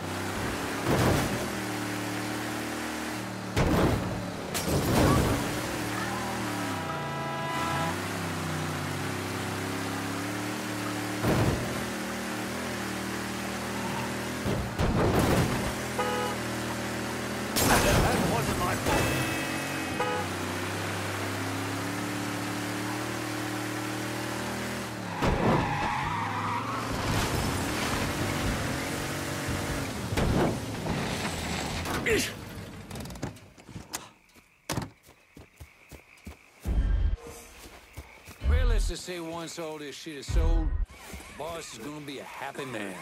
Well, let's just say once all this shit is sold, the boss is gonna be a happy man.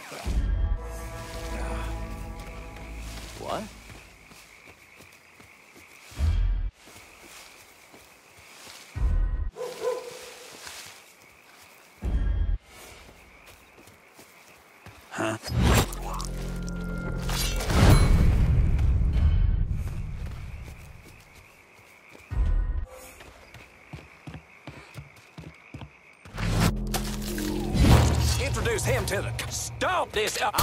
What? Huh? Introduce him to the... Stomp this up!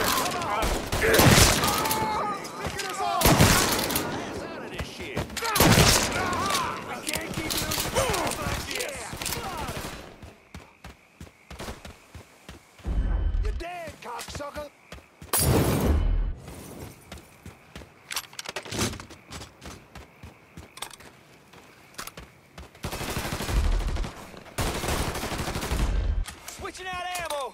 You're dead, cocksucker! Switching out ammo!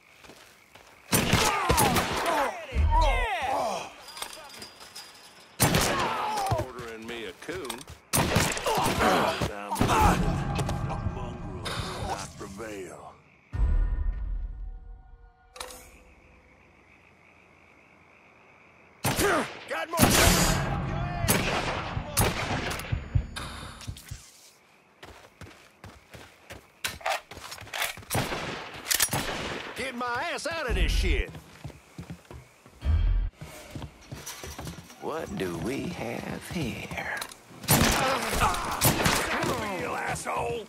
Ordering me a coon. The mongrel will not prevail. Got more! Get my ass out of this shit! What do we have here? You asshole!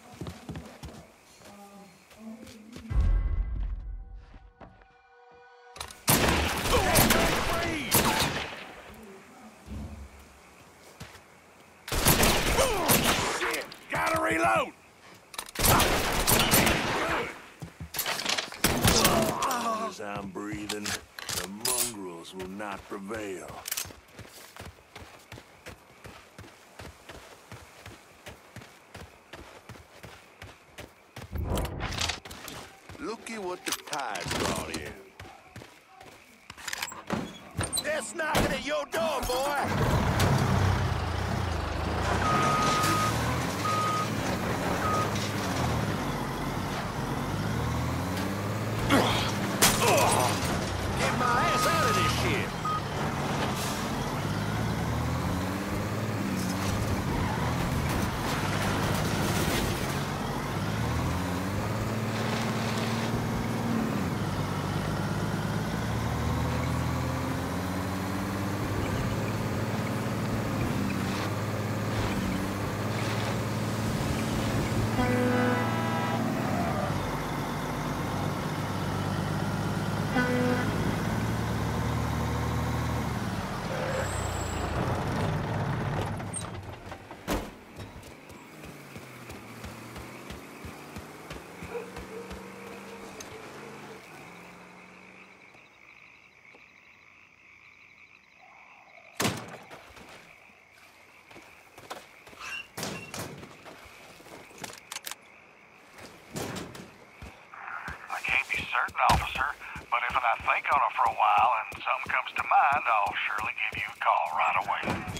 Shit! Gotta reload! As I'm breathing, the mongrels will not prevail. Looky what the tide brought in. That's knocking at your door, boy! Get my ass out of this shit! Certain, officer, but if I think on it for a while and something comes to mind, I'll surely give you a call right away.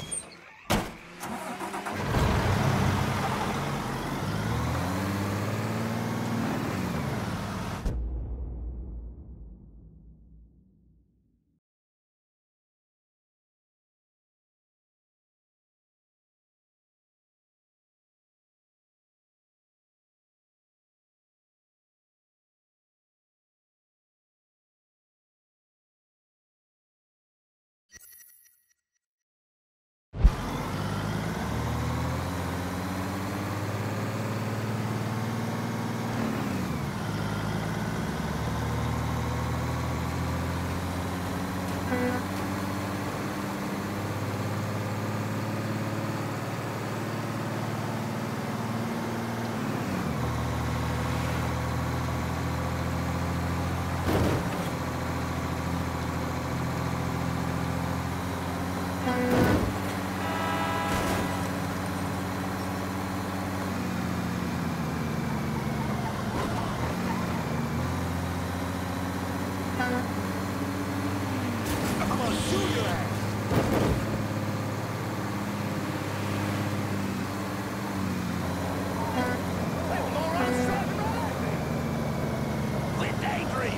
Quit daydreaming.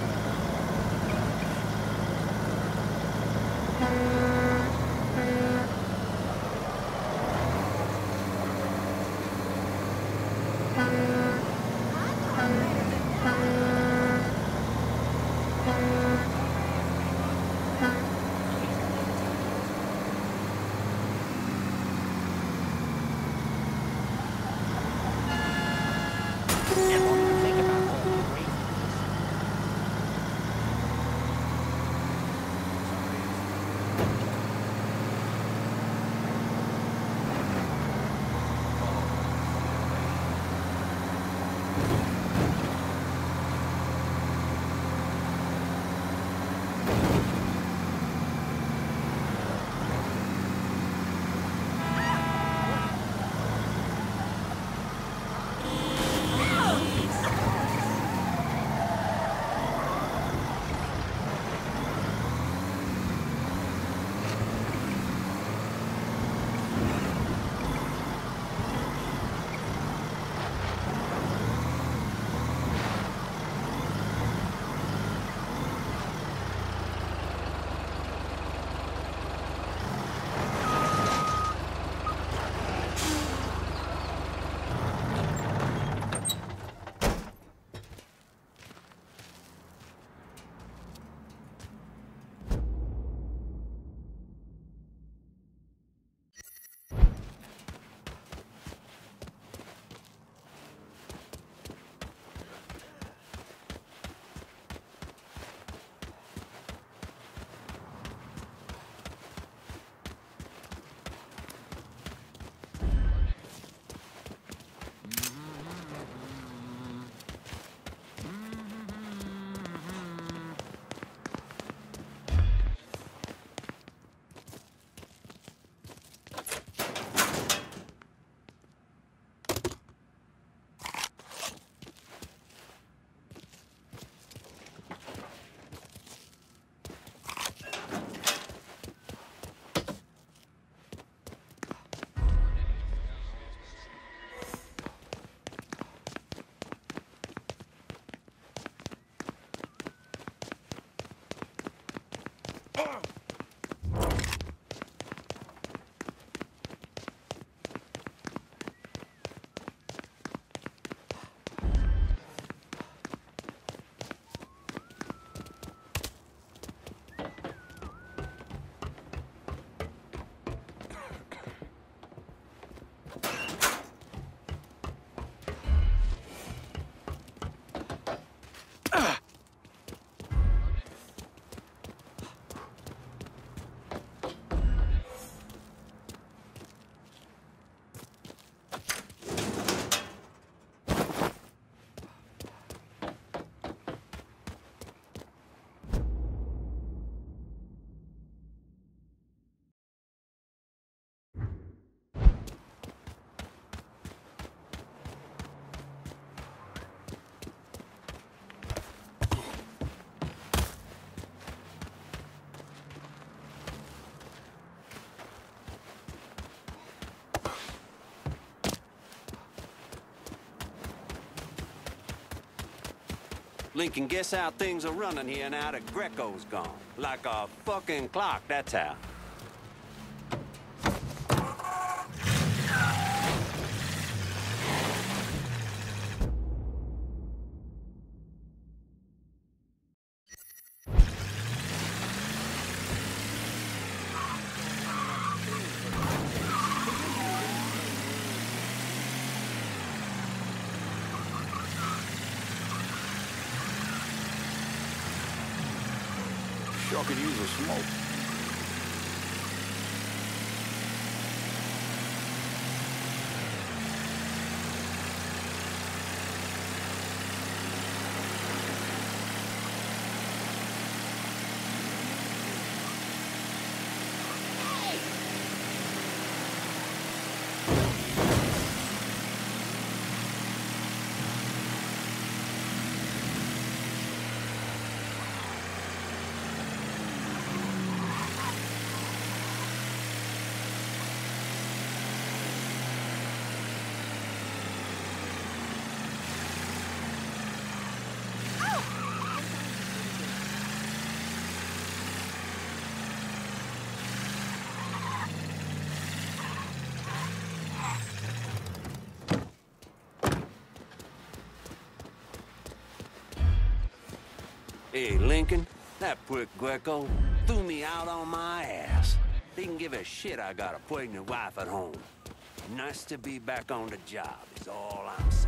Lincoln, guess how things are running here now that Greco's gone? Like a fucking clock, that's how. Sure could use a smoke. Lincoln? That prick Greco threw me out on my ass. Didn't give a shit I got a pregnant wife at home. Nice to be back on the job is all I'm saying.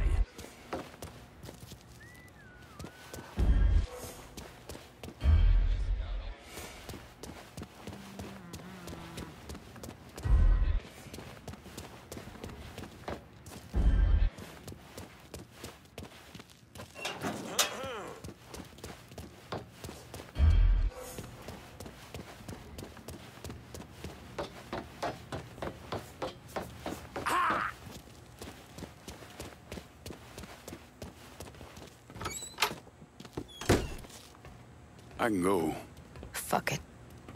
I can go. Fuck it.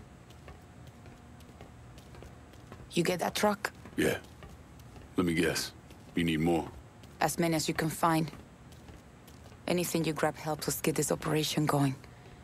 You get that truck? Yeah. Let me guess. You need more? As many as you can find. Anything you grab helps us get this operation going.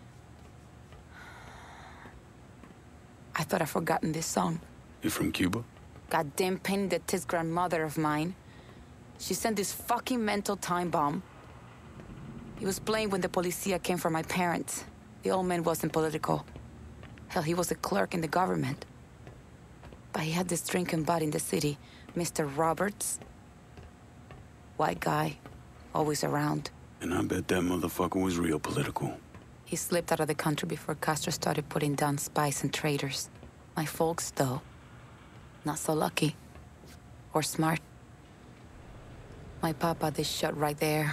I thought I'd forgotten this song. You from Cuba? Goddamn pain that this grandmother of mine. She sent this fucking mental time bomb. He was playing when the policia came for my parents. The old man wasn't political. Hell, he was a clerk in the government. But he had this drinking bud in the city, Mr. Roberts. White guy, always around. And I bet that motherfucker was real political. He slipped out of the country before Castro started putting down spies and traitors. My folks, though, not so lucky. Or smart. My papa, they shot right there.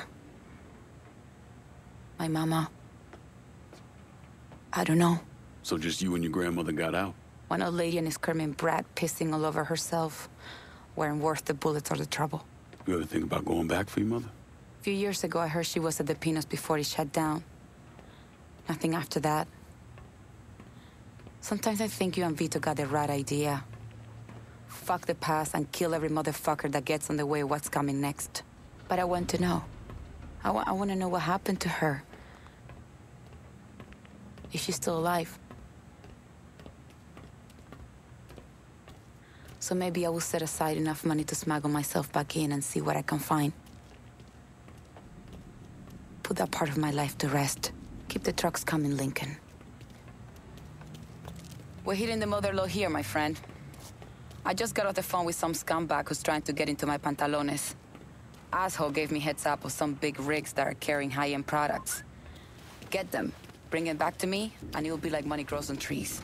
My mama, I don't know. So just you and your grandmother got out? One old lady and a screaming brat pissing all over herself weren't worth the bullets or the trouble. You ever think about going back for your mother? A few years ago, I heard she was at the Pinos before it shut down. Nothing after that. Sometimes I think you and Vito got the right idea. Fuck the past and kill every motherfucker that gets on the way of what's coming next. But I want to know. I want to know what happened to her. Is she still alive? So maybe I will set aside enough money to smuggle myself back in and see what I can find. Put that part of my life to rest. Keep the trucks coming, Lincoln. We're hitting the mother load here, my friend. I just got off the phone with some scumbag who's trying to get into my pantalones. Asshole gave me heads up of some big rigs that are carrying high-end products. Get them, bring it back to me, and it'll be like money grows on trees.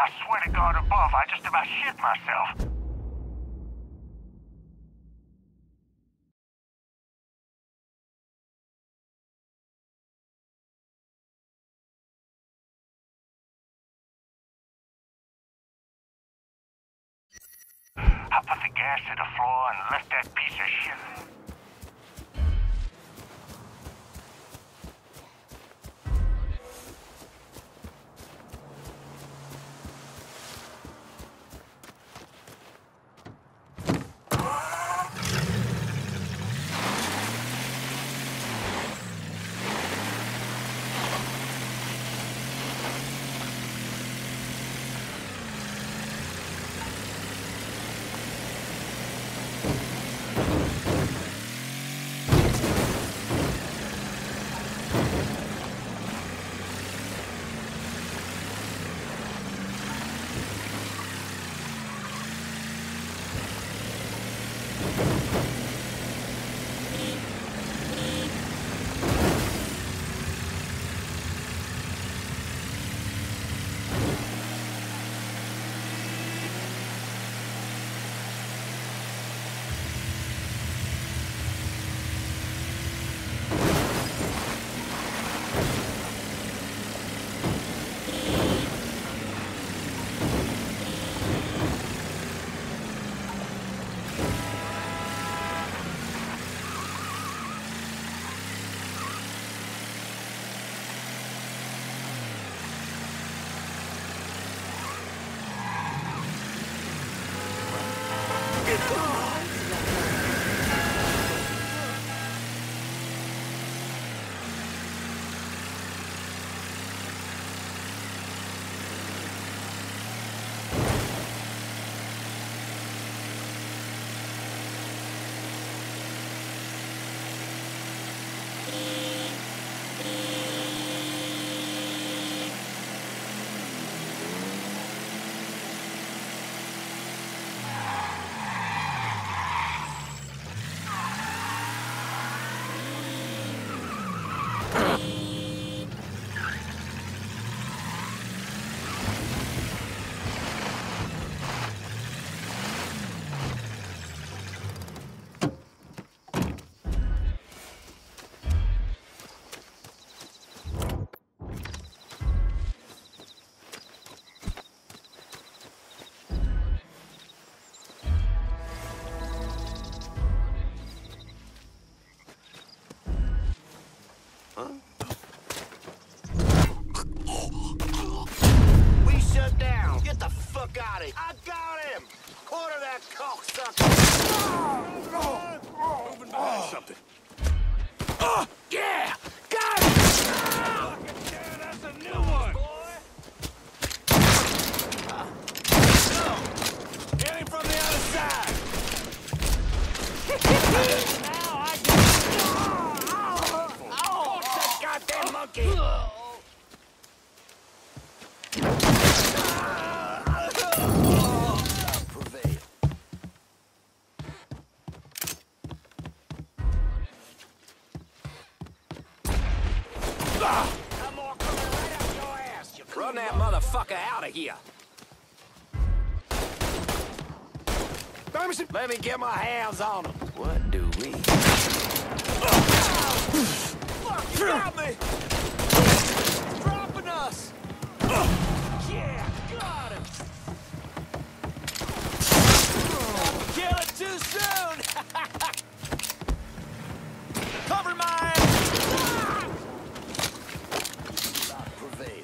I swear to God above, I just about shit myself. I put the gas to the floor and left that piece of shit. We shut down. Get the fuck out of here. I got him. Corner that cocksucker. Moving behind something. Yeah. Got him. Yeah, that's a new one. Get him from the other side. Now I can. Oh, that goddamn monkey. Prevail. More coming right up your ass. Run that motherfucker out of here. Let me get my hands on him. What do we? Fuck, you got me! He's dropping us! Yeah, got him! Kill it too soon! Cover my ass! Prevail.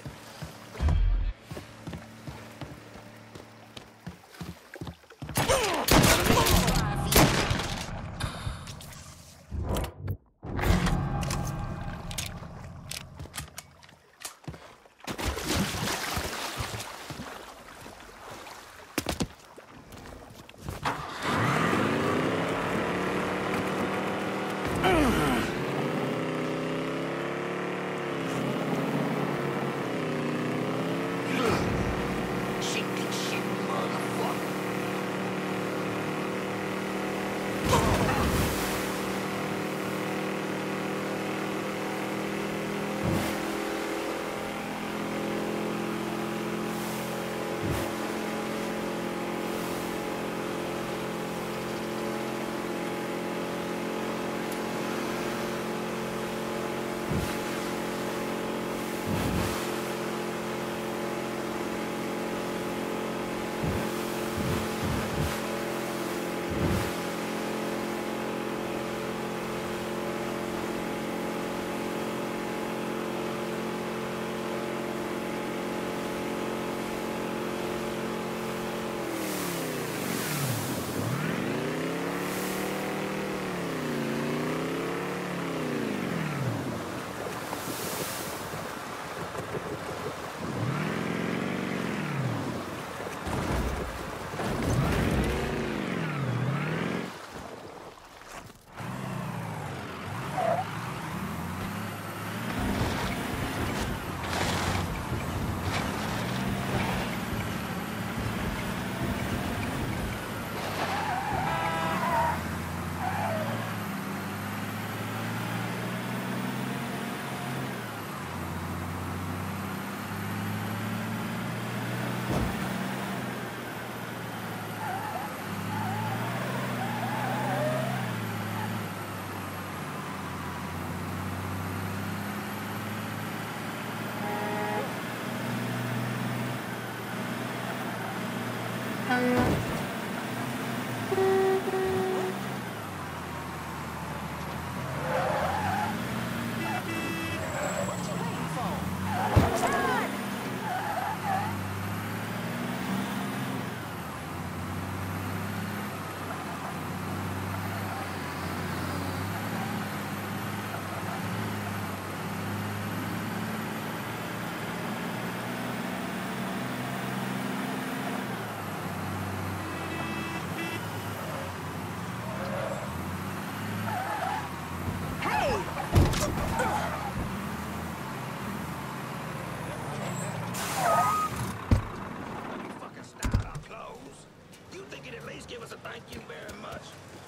Fucking style our clothes. You think you'd at least give us a thank you very much?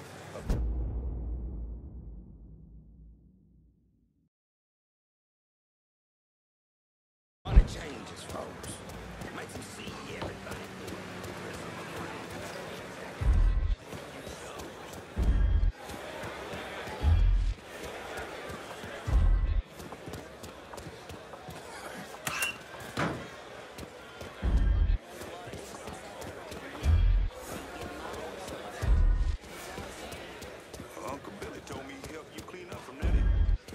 Money changes, folks. Makes them see everything. Uncle Billy told me he'd help you clean up from that.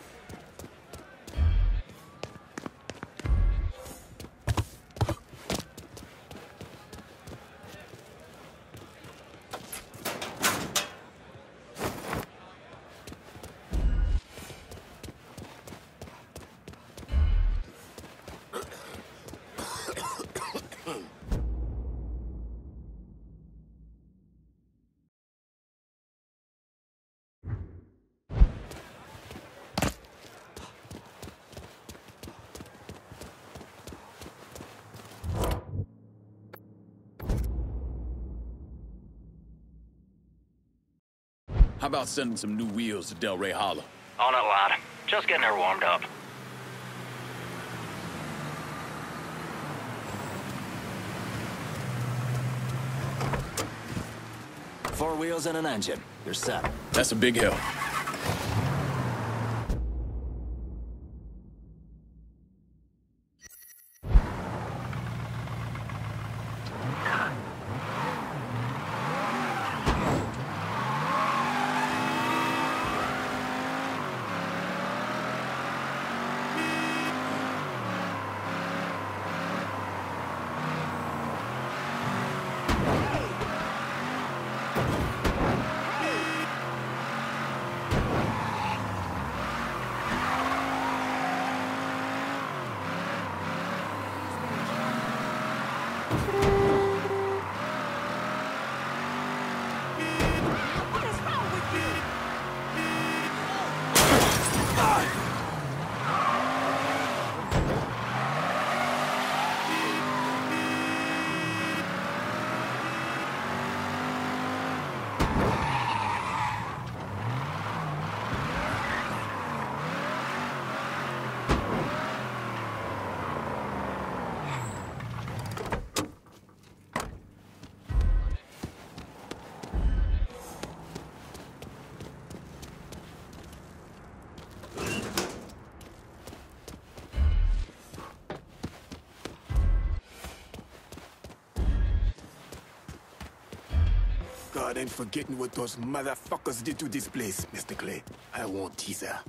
How about sending some new wheels to Delray Hollow? On it, lad. Just getting her warmed up. Four wheels and an engine. You're set. That's a big help. God ain't forgetting what those motherfuckers did to this place, Mr. Clay. I won't tease her.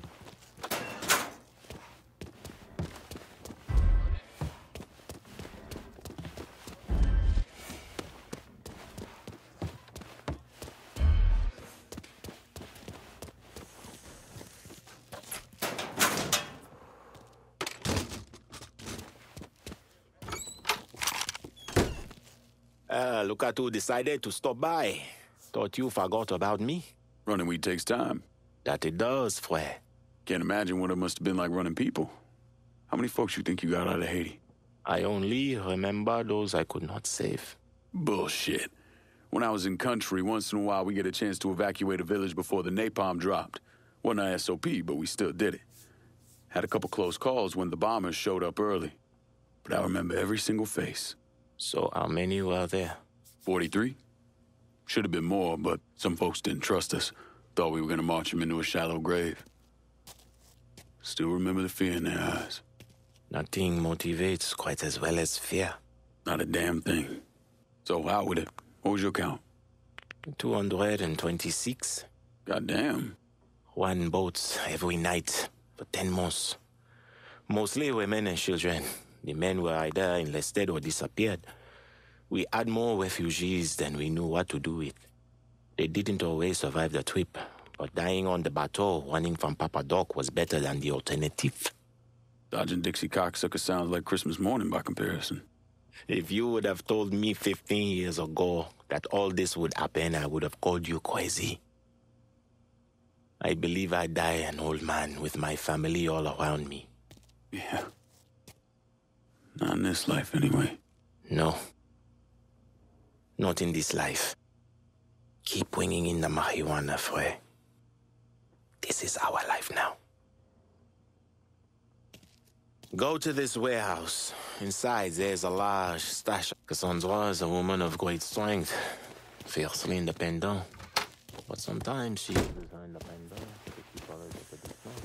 Look at who decided to stop by. Thought you forgot about me. Running weed takes time. That it does, Fred. Can't imagine what it must have been like running people. How many folks you think you got out of Haiti? I only remember those I could not save. Bullshit. When I was in country, once in a while we get a chance to evacuate a village before the napalm dropped. Wasn't our SOP, but we still did it. Had a couple close calls when the bombers showed up early. But I remember every single face. So how many were there? 43? Should have been more, but some folks didn't trust us. Thought we were gonna march them into a shallow grave. Still remember the fear in their eyes. Nothing motivates quite as well as fear. Not a damn thing. So out with it. What was your count? 226. Goddamn. One boat every night for 10 months. Mostly women and children. The men were either enlisted or disappeared. We had more refugees than we knew what to do with. They didn't always survive the trip, but dying on the bateau running from Papa Doc was better than the alternative. Dodging Dixie cocksucker sounds like Christmas morning by comparison. If you would have told me 15 years ago that all this would happen, I would have called you crazy. I believe I die an old man with my family all around me. Yeah. Not in this life, anyway. No. Not in this life. Keep bringing in the marijuana, Frey. This is our life now. Go to this warehouse. Inside, there's a large stash. Cassandra is a woman of great strength. Fiercely independent. But sometimes she uses her independence to keep others at a distance.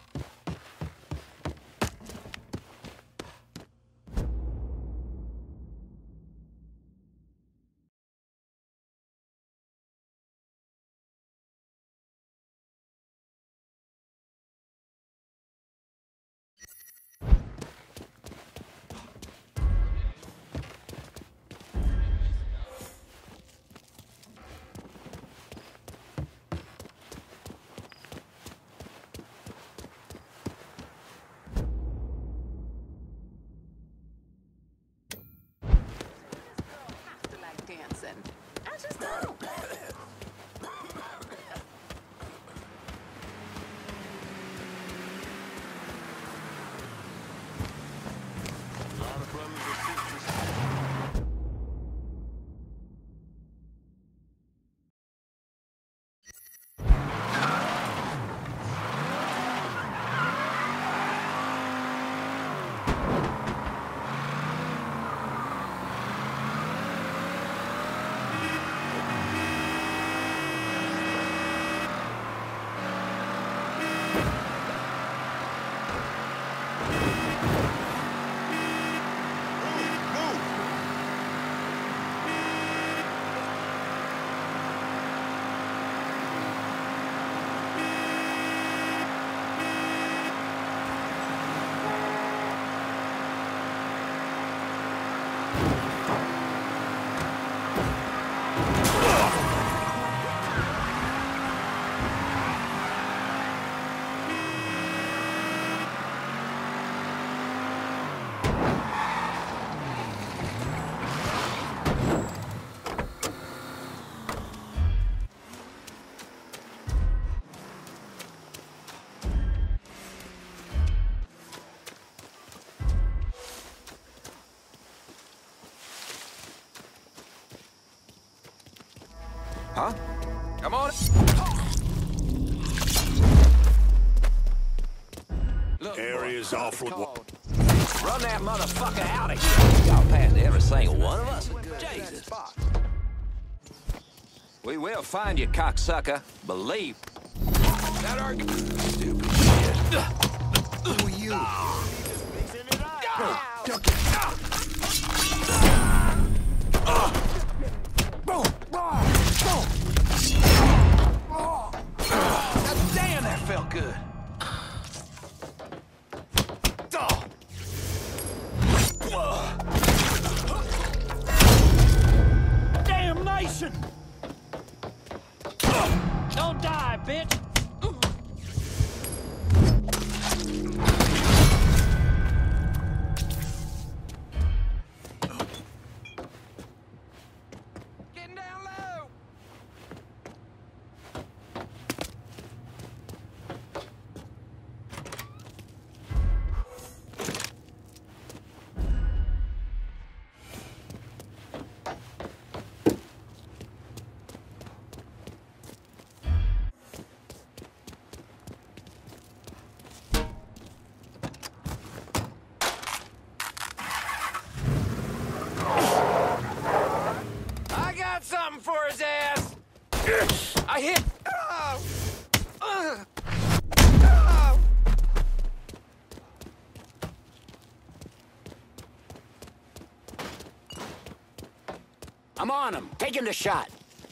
Huh? Come on. Look, area's awful. Run that motherfucker out of here. Y'all past every single one of us. Jesus. We will find you, cocksucker. Believe. That our stupid shit. Who are you? Bro, duck it. Damn, that felt good. Damnation! Don't die, bitch! Getting down low! Something for his ass! I hit... I'm on him. Taking the shot.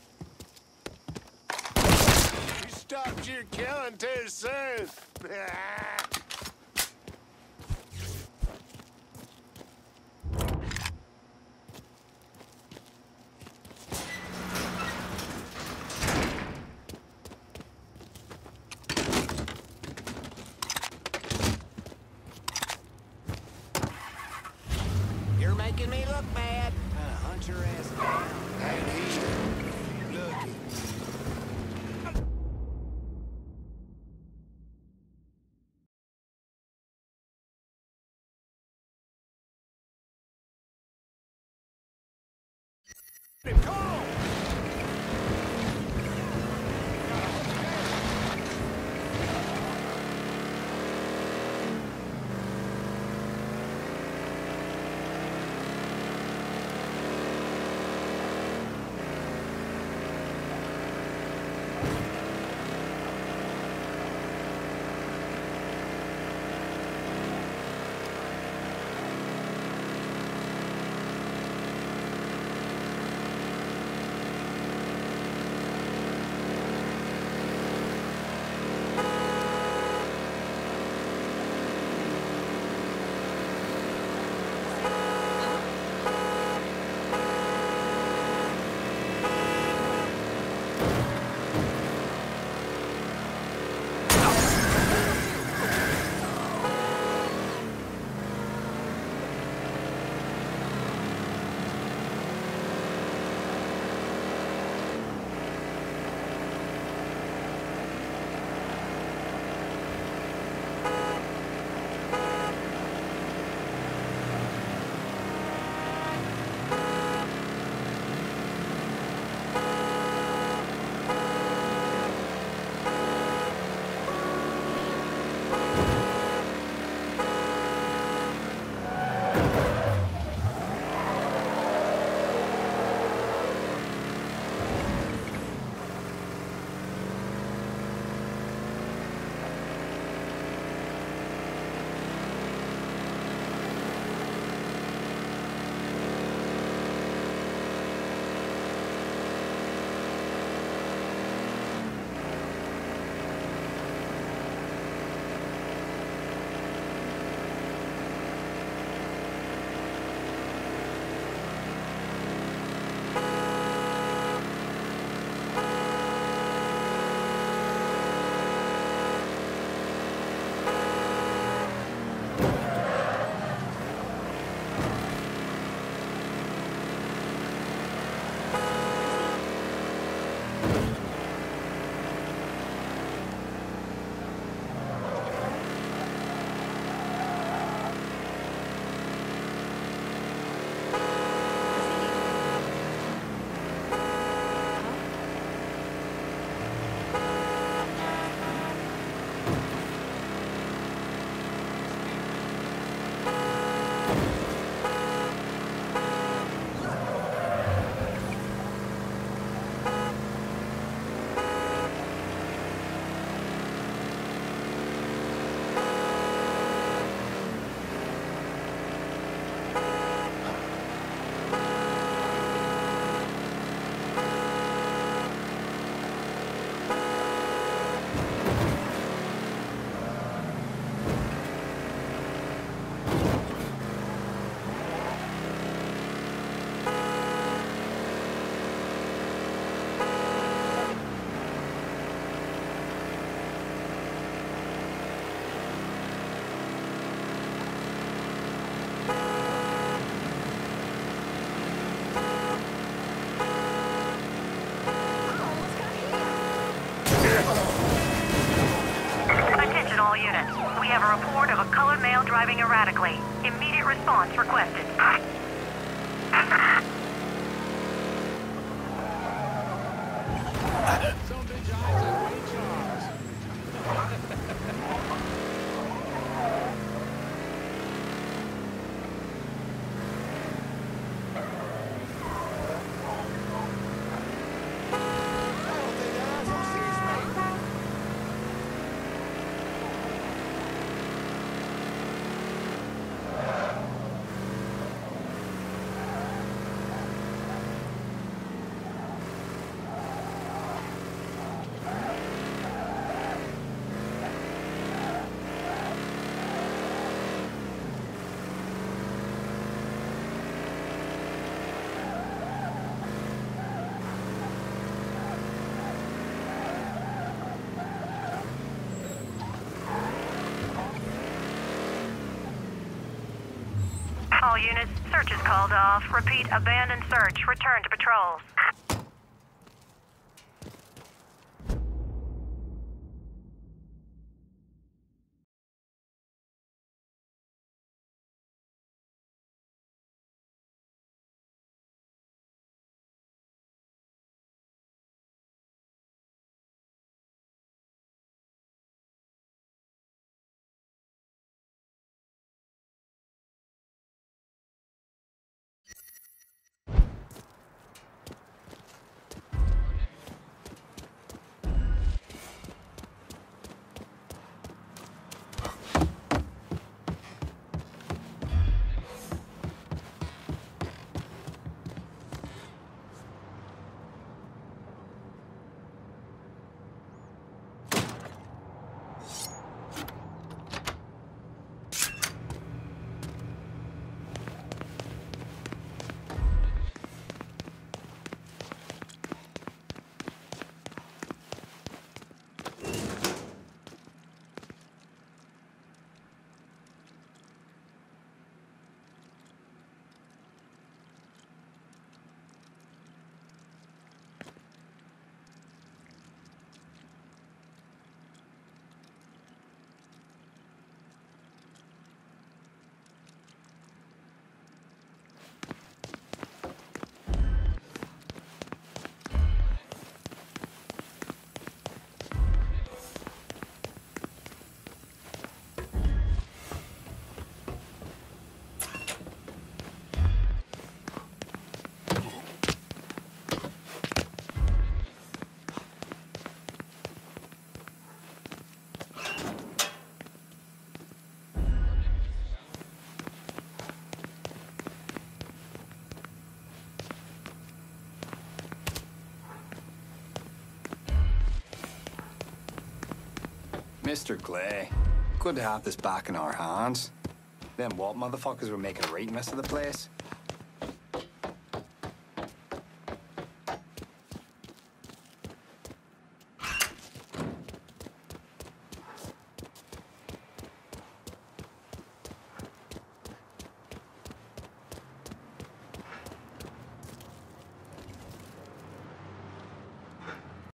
You stopped your killing too soon. You're making me look bad. Hunt your ass down. And here. Looky. Come on! all units. We have a report of a colored male driving erratically. Immediate response requested. All units, search is called off. Repeat, abandon search. Return to patrols. Mr. Clay, good to have this back in our hands. Them what motherfuckers were making a right mess of the place?